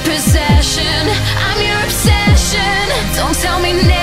possession. I'm your obsession. Don't tell me never.